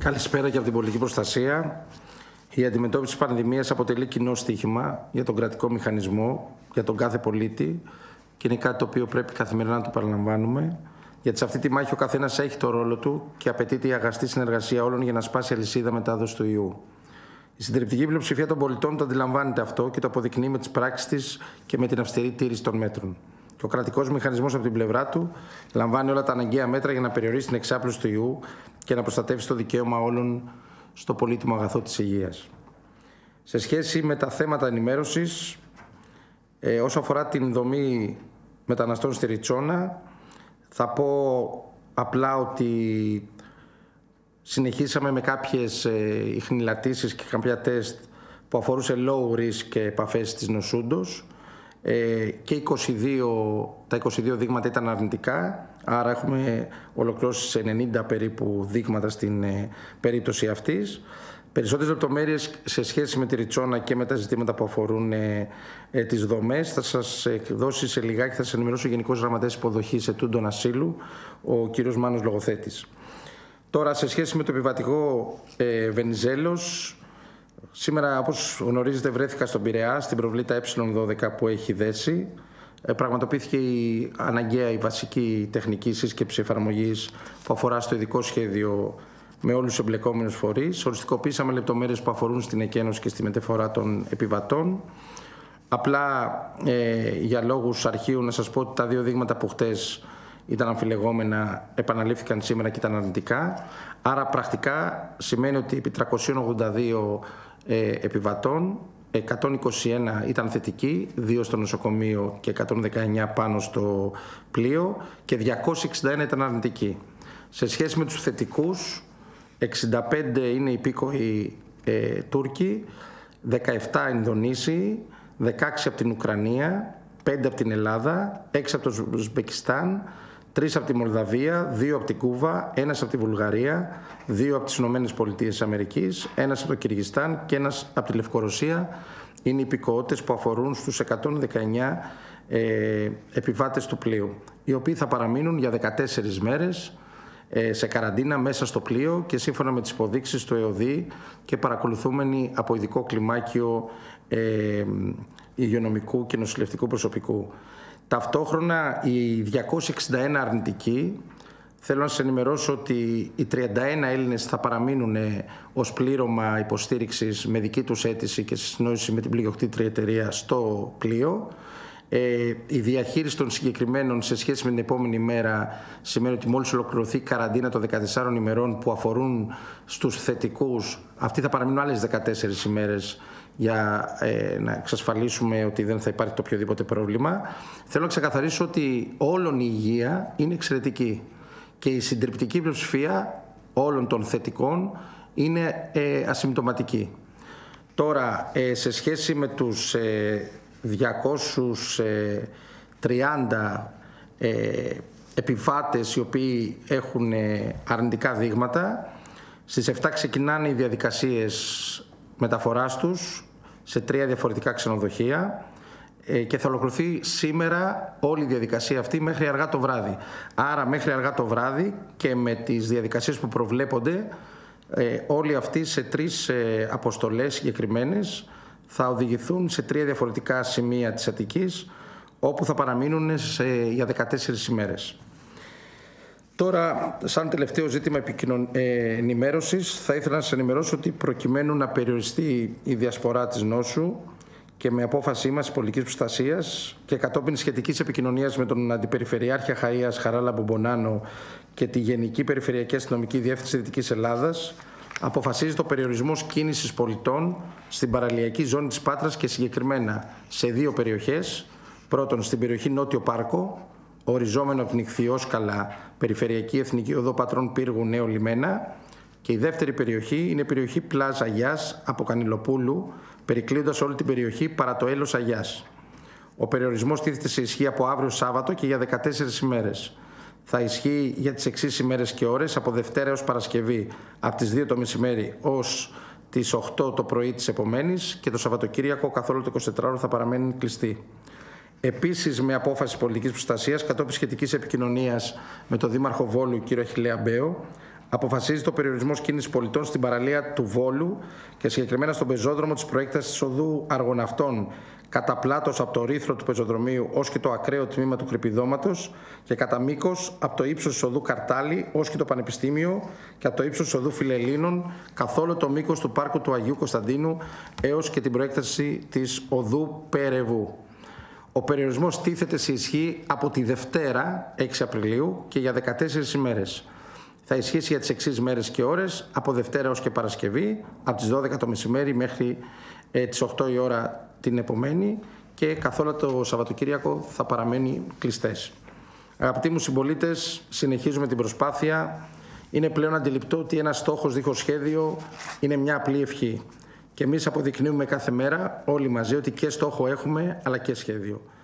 Καλησπέρα και από την πολιτική προστασία. Η αντιμετώπιση της πανδημίας αποτελεί κοινό στοίχημα για τον κρατικό μηχανισμό, για τον κάθε πολίτη και είναι κάτι το οποίο πρέπει καθημερινά να το παραλαμβάνουμε. Γιατί σε αυτή τη μάχη ο καθένας έχει το ρόλο του και απαιτείται η αγαστή συνεργασία όλων για να σπάσει η αλυσίδα μετάδοση του ιού. Η συντριπτική πλειοψηφία των πολιτών το αντιλαμβάνεται αυτό και το αποδεικνύει με τις πράξεις της και με την αυστηρή τήρηση των μέτρων. Και ο κρατικός μηχανισμός από την πλευρά του λαμβάνει όλα τα αναγκαία μέτρα για να περιορίσει την εξάπλωση του ιού και να προστατεύσει το δικαίωμα όλων στο πολύτιμο αγαθό της υγείας. Σε σχέση με τα θέματα ενημέρωσης, όσο αφορά την δομή μεταναστών στη Ριτσόνα, θα πω απλά ότι συνεχίσαμε με κάποιες ιχνηλατήσεις και κάποια τεστ που αφορούσε low risk και επαφές της νοσούντος και τα 22 δείγματα ήταν αρνητικά, άρα έχουμε ολοκληρώσει σε 90 περίπου δείγματα στην περίπτωση αυτής. Περισσότερες λεπτομέρειες σε σχέση με τη Ριτσόνα και με τα ζητήματα που αφορούν τις δομές θα σας δώσει σε λιγάκι, θα σας ενημερώσει ο Γενικός Γραμματέας Υποδοχής Ετούντων Ασύλου, ο κύριος Μάνος Λογοθέτης. Τώρα, σε σχέση με το επιβατικό Βενιζέλος, σήμερα, όπως γνωρίζετε, βρέθηκα στον Πειραιά, στην προβλήτα Ε12 που έχει δέσει. Πραγματοποιήθηκε η αναγκαία, η βασική τεχνική σύσκεψη εφαρμογής που αφορά στο ειδικό σχέδιο με όλους τους εμπλεκόμενους φορείς. Οριστικοποίησαμε λεπτομέρειες που αφορούν στην εκένωση και στη μεταφορά των επιβατών. Απλά για λόγους αρχείου να σας πω ότι τα δύο δείγματα που χτες ήταν αμφιλεγόμενα, επαναλήφθηκαν σήμερα και ήταν αρνητικά. Άρα πρακτικά σημαίνει ότι επί 382 επιβατών, 121 ήταν θετικοί, 2 στο νοσοκομείο και 119 πάνω στο πλοίο και 261 ήταν αρνητικοί. Σε σχέση με τους θετικούς, 65 είναι υπήκοοι Τούρκοι, 17 Ινδονήσιοι, 16 από την Ουκρανία, 5 από την Ελλάδα, 6 από το Ουσμπεκιστάν, 3 από τη Μολδαβία, 2 από την Κούβα, 1 από τη Βουλγαρία, 2 από τις Ηνωμένες Πολιτείες Αμερικής, 1 από το Κυργιστάν και 1 από τη Λευκορωσία. Είναι οι υπηκοότητες που αφορούν στους 119 επιβάτες του πλοίου, οι οποίοι θα παραμείνουν για 14 μέρες σε καραντίνα μέσα στο πλοίο και σύμφωνα με τις υποδείξεις του ΕΟΔΗ και παρακολουθούμενοι από ειδικό κλιμάκιο υγειονομικού και νοσηλευτικού προσωπικού. Ταυτόχρονα οι 261 αρνητικοί, θέλω να σας ενημερώσω ότι οι 31 Έλληνες θα παραμείνουν ως πλήρωμα υποστήριξης με δική τους αίτηση και συνεννόηση με την πλοηγοκτήτρια εταιρεία στο πλοίο. Η διαχείριση των συγκεκριμένων σε σχέση με την επόμενη μέρα σημαίνει ότι μόλις ολοκληρωθεί η καραντίνα των 14 ημερών που αφορούν στους θετικούς, αυτοί θα παραμείνουν άλλες 14 ημέρες για να εξασφαλίσουμε ότι δεν θα υπάρχει το οποιοδήποτε πρόβλημα. Θέλω να ξεκαθαρίσω ότι όλων η υγεία είναι εξαιρετική και η συντριπτική πλειοψηφία όλων των θετικών είναι ασυμπτωματική. Τώρα, σε σχέση με τους 230 επιβάτες οι οποίοι έχουν αρνητικά δείγματα, στις 7 ξεκινάνε οι διαδικασίες μεταφοράς τους σε 3 διαφορετικά ξενοδοχεία και θα ολοκληρωθεί σήμερα όλη η διαδικασία αυτή μέχρι αργά το βράδυ. Άρα μέχρι αργά το βράδυ και με τις διαδικασίες που προβλέπονται, όλοι αυτοί σε 3 αποστολές συγκεκριμένες θα οδηγηθούν σε 3 διαφορετικά σημεία της Αττικής, όπου θα παραμείνουν για 14 ημέρες. Τώρα, σαν τελευταίο ζήτημα ενημέρωσης, θα ήθελα να σας ενημερώσω ότι προκειμένου να περιοριστεί η διασπορά της νόσου και με απόφασή μας πολιτικής προστασίας και κατόπιν σχετικής επικοινωνίας με τον Αντιπεριφερειάρχη Αχαΐας Χαράλα Μπομπονάνο και τη Γενική Περιφερειακή Αστυνομική Διεύθυνση Δυτικής Ελλάδας, αποφασίζει το περιορισμός κίνησης πολιτών στην παραλιακή ζώνη της Πάτρας και συγκεκριμένα σε 2 περιοχές. Πρώτον, στην περιοχή Νότιο Πάρκο, οριζόμενο από την Ιχθυόσκαλα, Περιφερειακή Εθνική Οδό Πατρών Πύργου Νέο Λιμένα, και η δεύτερη περιοχή είναι η περιοχή Πλάζα Αγιάς από Κανιλοπούλου, περικλείοντας όλη την περιοχή παρά το έλος Αγιάς. Ο περιορισμός τίθεται σε ισχύ από αύριο Σάββατο και για 14 ημέρες. Θα ισχύει για τις εξής ημέρες και ώρες, από Δευτέρα έως Παρασκευή, από τις 2 το μεσημέρι ως τις 8 το πρωί της επομένης, και το Σαββατοκύριακο καθ' όλο το 24ωρο θα παραμένει κλειστή. Επίσης, με απόφαση πολιτικής προστασίας, κατόπιν σχετικής επικοινωνίας με τον Δήμαρχο Βόλου, κύριο Αχιλλέα Μπέο, Αποφασίζει το περιορισμό κίνησης πολιτών στην παραλία του Βόλου και συγκεκριμένα στον πεζόδρομο της προέκτασης της οδού Αργοναυτών, κατά πλάτος από το ρήθρο του πεζοδρομίου ως και το ακραίο τμήμα του Κρυπηδώματος και κατά μήκος από το ύψος της οδού Καρτάλη ως και το Πανεπιστήμιο και από το ύψος της οδού Φιλελλήνων καθ' όλο το μήκος του πάρκου του Αγίου Κωνσταντίνου έως και την προέκταση της οδού Περεβού. Ο περιορισμός τίθεται σε ισχύ από τη Δευτέρα 6 Απριλίου και για 14 ημέρες. Θα ισχύσει για τις εξής μέρες και ώρες, από Δευτέρα ως και Παρασκευή, από τις 12 το μεσημέρι μέχρι τις 8 η ώρα την επομένη και καθ' όλο το Σαββατοκύριακο θα παραμένει κλειστές. Αγαπητοί μου συμπολίτες, συνεχίζουμε την προσπάθεια. Είναι πλέον αντιληπτό ότι ένας στόχος δίχως σχέδιο είναι μια απλή ευχή. Και εμείς αποδεικνύουμε κάθε μέρα όλοι μαζί ότι και στόχο έχουμε αλλά και σχέδιο.